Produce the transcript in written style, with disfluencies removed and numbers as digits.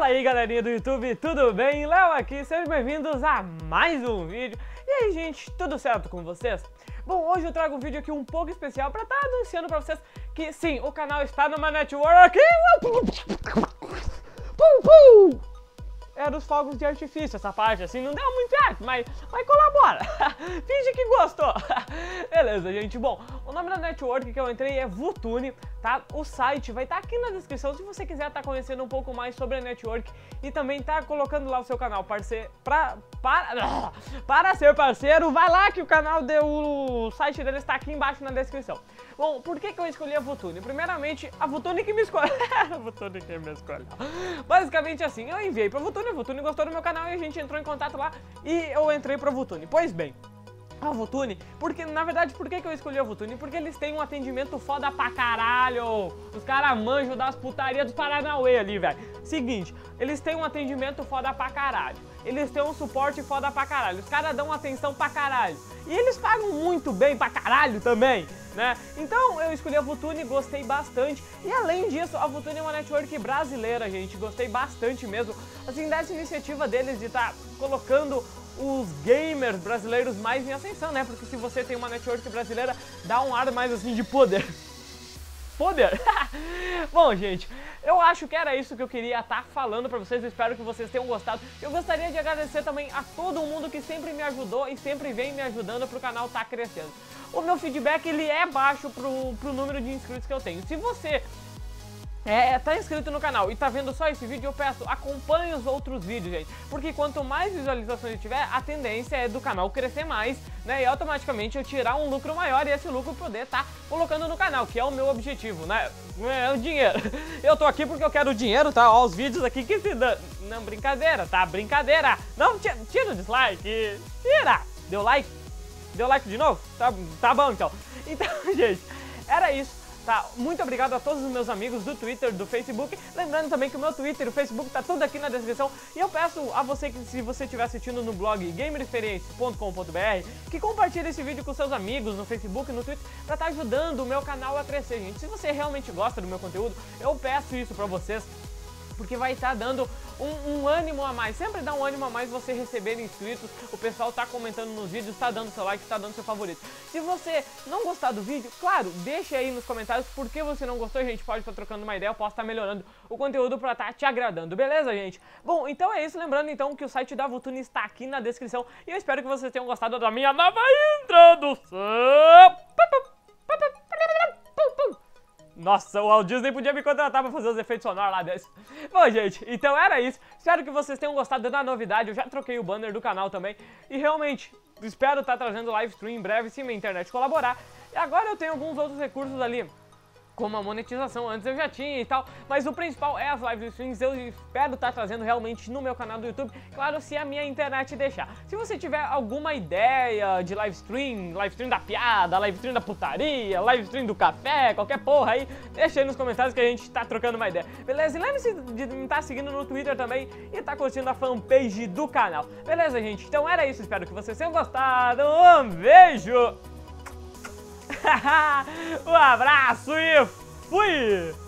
aí, galerinha do YouTube, tudo bem? Léo aqui, sejam bem-vindos a mais um vídeo. E aí, gente, tudo certo com vocês? Bom, hoje eu trago um vídeo aqui um pouco especial pra estar anunciando pra vocês que sim, o canal está numa network. É dos fogos de artifício essa parte, assim, não deu muito certo, mas colabora. Finge que gostou. Beleza, gente. Bom, o nome da network que eu entrei é Vutune, tá? O site vai estar aqui na descrição se você quiser estar conhecendo um pouco mais sobre a network e também tá colocando lá o seu canal para ser parceiro, vai lá que o canal o site dele está aqui embaixo na descrição. Bom, por que eu escolhi a Vutune? Primeiramente, a Vutune que me escolheu. A Vutune que me escolheu. Basicamente assim, eu enviei pra Vutune, a Vutune gostou do meu canal e a gente entrou em contato lá e eu entrei pra Vutune. Pois bem, a Vutune, porque na verdade, por que eu escolhi a Vutune? Porque eles têm um atendimento foda pra caralho. Os caras manjam das putarias dos Paranauê ali, velho. Seguinte, eles têm um atendimento foda pra caralho. Eles têm um suporte foda pra caralho. Os caras dão atenção pra caralho. E eles pagam muito bem pra caralho também, né? Então eu escolhi a Vutune, gostei bastante. E além disso, a Vutune é uma network brasileira, gente. Gostei bastante mesmo, assim, dessa iniciativa deles de estar colocando os gamers brasileiros mais em ascensão, né? Porque se você tem uma network brasileira, dá um ar mais assim de poder. Poder! Bom, gente, eu acho que era isso que eu queria estar falando pra vocês, eu espero que vocês tenham gostado. Eu gostaria de agradecer também a todo mundo que sempre me ajudou e sempre vem me ajudando pro canal estar crescendo. O meu feedback, ele é baixo pro número de inscritos que eu tenho. Se você tá inscrito no canal e tá vendo só esse vídeo, eu peço, acompanhe os outros vídeos, gente. Porque quanto mais visualizações eu tiver, a tendência é do canal crescer mais, né? E automaticamente eu tirar um lucro maior e esse lucro poder tá colocando no canal, que é o meu objetivo, né? É o dinheiro. Eu tô aqui porque eu quero dinheiro, tá? Ó, os vídeos aqui que se dão. Não, brincadeira, tá? Brincadeira. Não, tira o dislike. Tira. Deu like? Deu like de novo? Tá bom, então. Então, gente, era isso. Tá, muito obrigado a todos os meus amigos do Twitter, do Facebook. Lembrando também que o meu Twitter e o Facebook tá tudo aqui na descrição. E eu peço a você que, se você estiver assistindo no blog gamerexperience.com.br, que compartilhe esse vídeo com seus amigos no Facebook e no Twitter pra estar ajudando o meu canal a crescer, gente. Se você realmente gosta do meu conteúdo, eu peço isso pra vocês, porque vai estar dando um ânimo a mais. Sempre dá um ânimo a mais você receber inscritos, o pessoal tá comentando nos vídeos, tá dando seu like, tá dando seu favorito. Se você não gostar do vídeo, claro, deixa aí nos comentários por que você não gostou, a gente pode estar trocando uma ideia, eu posso estar melhorando o conteúdo pra estar te agradando, beleza, gente? Bom, então é isso, lembrando então que o site da Vutune está aqui na descrição e eu espero que vocês tenham gostado da minha nova introdução. Nossa, o Walt Disney podia me contratar pra fazer os efeitos sonoros lá desse. Bom, gente, então era isso. Espero que vocês tenham gostado da novidade. Eu já troquei o banner do canal também. E realmente, espero estar trazendo live stream em breve, se minha internet colaborar. E agora eu tenho alguns outros recursos ali, como a monetização, antes eu já tinha e tal, mas o principal é as live streams. Eu espero estar trazendo realmente no meu canal do YouTube, claro, se a minha internet deixar. Se você tiver alguma ideia de live stream da piada, live stream da putaria, live stream do café, qualquer porra aí, deixa aí nos comentários que a gente tá trocando uma ideia, beleza? E lembre-se de me estar seguindo no Twitter também e tá curtindo a fanpage do canal, beleza, gente? Então era isso, espero que vocês tenham gostado, um beijo! Um abraço e fui!